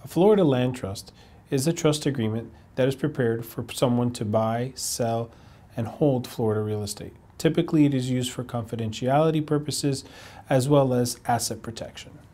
Florida Land Trust is a trust agreement that is prepared for someone to buy, sell, and hold Florida real estate. Typically, it is used for confidentiality purposes as well as asset protection.